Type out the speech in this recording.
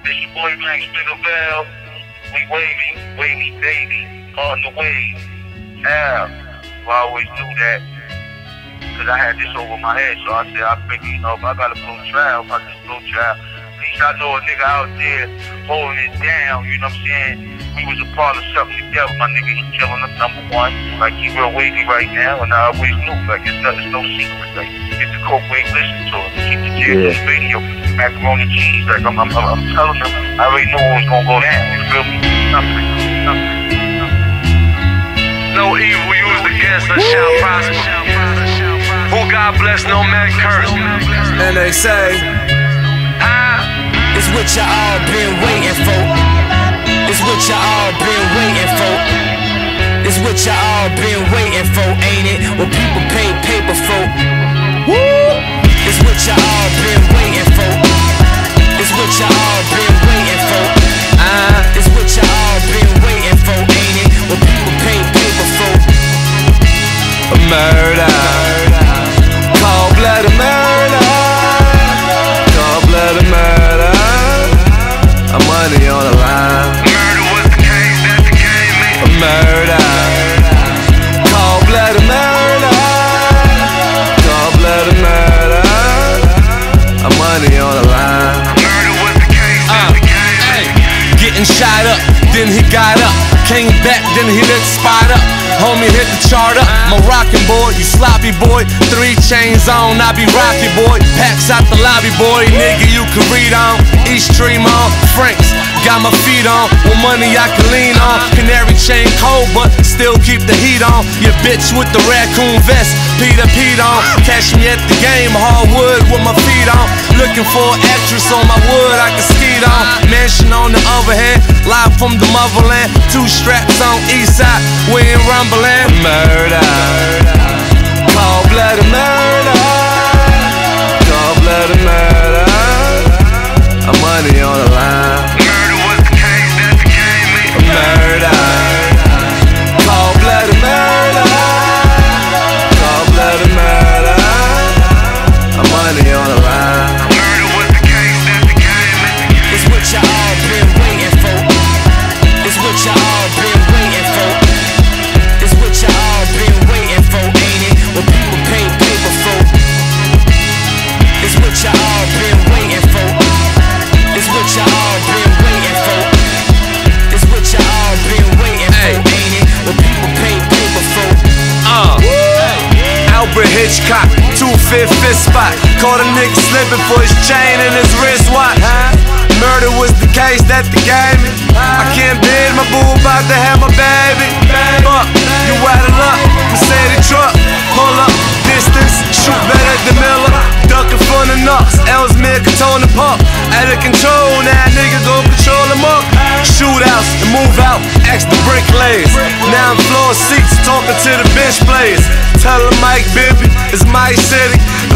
It's your boy Max Bigger Bell. We wavy baby, on the way. Yeah, I always knew that. Cause I had this over my head, so I said, I figured, you know, if I gotta blow trial, if I just blow trial, at least I know a nigga out there holding it down, you know what I'm saying? We was a part of something together, my nigga, he killing us, #1. Like, he real wavy right now, and I always knew, like, it's no secret, like, get the coke wave, listen to it, keep the jig on the radio, macaroni cheese, like, I'm telling them, I already knew it was gonna go down, you feel me? Nothing. No evil used against us shall prosper. Who God bless, no man curse. And they say, it's what y'all all been waiting for. It's what y'all all been waiting for. It's what y'all all been waiting for, ain't it? What people pay paper for. Woo! It's what y'all all been waiting for. It's what y'all all been waiting for. It's what y'all all been waiting for, ain't it? What people pay paper for. murder, cold-blooded murder, cold-blooded murder. Money on the line. Murder was the case that became me. Murder, cold-blooded murder, cold-blooded murder. Money on the line. Murder was the case that became me. Getting shot up, then he got up. Came back, then he lit the spot up. Homie hit the chart up. I'm a rockin' boy, you sloppy boy. 3 chains on, I be rocky boy. Packs out the lobby boy, nigga you can read on. East Tremont, Franks, got my feet on. With money I can lean on. Canary chain cold, but still keep the heat on. Your bitch with the raccoon vest, Peter Pete on. Catch me at the game, hardwood with my feet on. Looking for an actress on my wood I can skeet on. Mansion on the other hand, live from the motherland. 2 straps on east side, we ain't rumbling. Murder, cold-blooded murder, cold-blooded murder. Money on the line. Murder was the case that became me. Murder, cold-blooded murder, cold-blooded murder. Money on the line. Murder was the case that became me. It's what y'all all been waiting for. It's what y'all all been waiting for. It's what y'all all been waiting for, ain't it? What people pay paper for. It's what y'all all been waiting for. It's what y'all all been waiting for. It's what y'all all been waiting for, ain't it? What people pay paper for. Albert Hitchcock, 2-5 fist spot. Caught a nigga slipping for his chain and his wristwatch. Murder was the case that the game me. I can't bid, my boo about to have my baby. Fuck, you out of luck, Mercedes truck. Pull up, distance, shoot better than Miller. Ducking from the knocks, Ellesmere, Katona Park. Out of control, now nigga gon' control them up. Shootouts and move out, ask the bricklayers. Now I'm floor seats, talking to the bench players. Tell them Mike Bibby, it's my city.